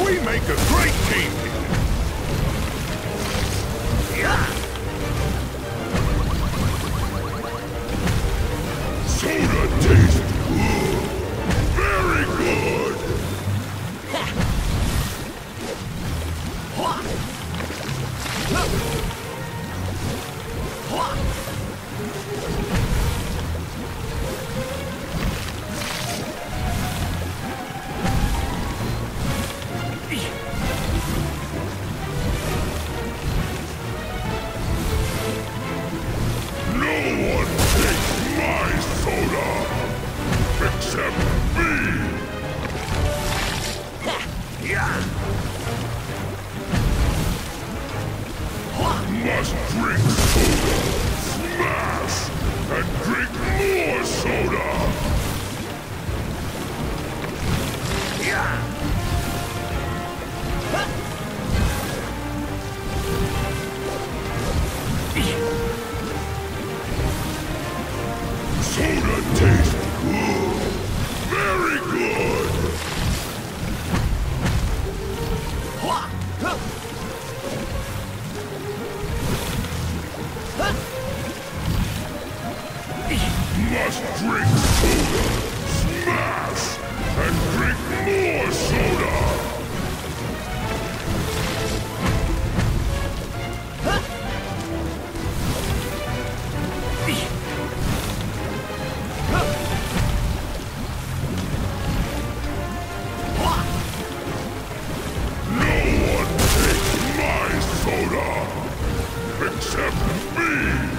We make a great team here. Yeah. Soda tastes good. Very good. Must drink soda. Smash! And drink more soda! Yeah! Soda tastes good. Very good. Must drink soda. Smash! And drink more soda! No one takes my soda! Except me!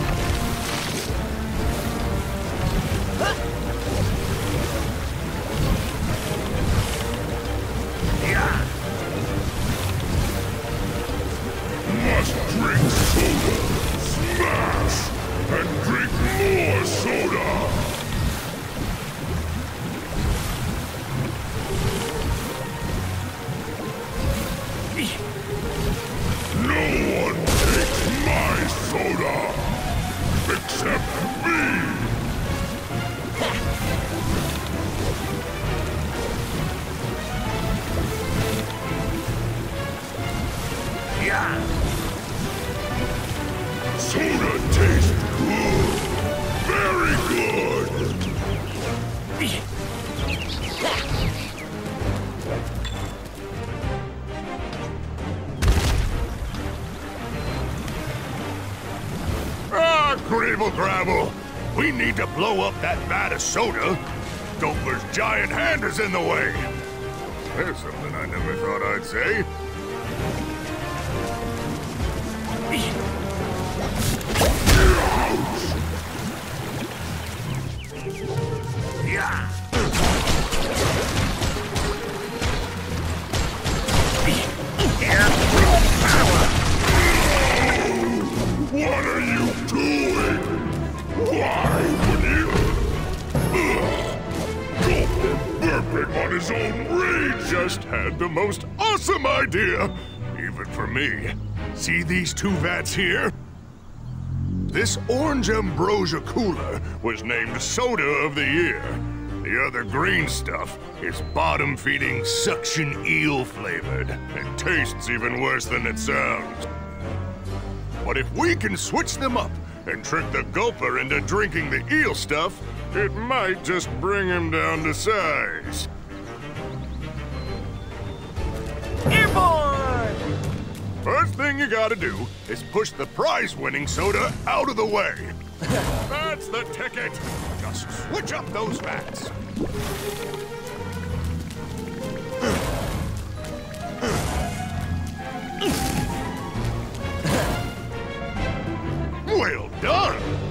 Must drink soda, smash, and drink more soda. No one takes my soda, except me. Yeah. Soda tastes good. Very good. Gribble Grabble. We need to blow up that vat of soda. Gopher's giant hand is in the way. There's something I never thought I'd say. Yeah. What are you doing? Why would you? Gopher, burping on his own rage, just had the most awesome idea, even for me. See these two vats here? This orange ambrosia cooler was named Soda of the Year. The other green stuff is bottom-feeding suction eel flavored. It tastes even worse than it sounds. But if we can switch them up and trick the Gulper into drinking the eel stuff, it might just bring him down to size. Airborne! First thing you gotta do is push the prize-winning soda out of the way. That's the ticket. Just switch up those vats. Well done!